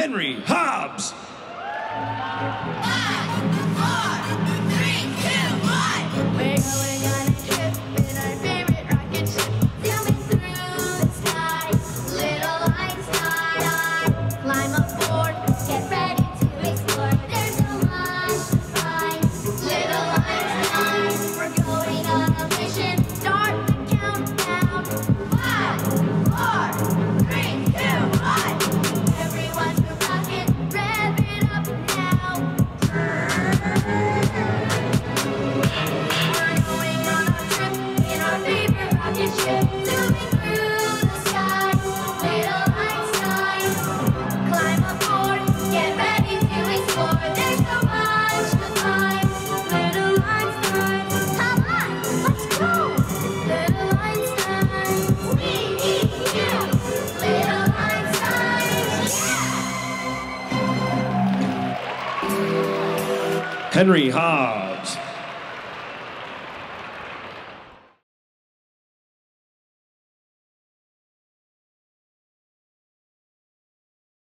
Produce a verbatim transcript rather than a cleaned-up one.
Henry Hobbs. Five, four, three, two, one. We're going on a trip in our favorite rocket ship, zooming through the sky. Little Einstein, climb aboard, get ready to explore. There's so much to find. Little Einstein, we're going on a mission. Start the countdown. Five, four, three, two, one. Everyone to rocket, rev it up now. We're going on a trip in our favorite rocket ship, zooming through the sky. Little Einstein, climb aboard, get ready to explore. There's so much to find. Little Einstein, come on, let's go. Little Einstein, we need you. Little Einstein, yeah. Henry Hobbs.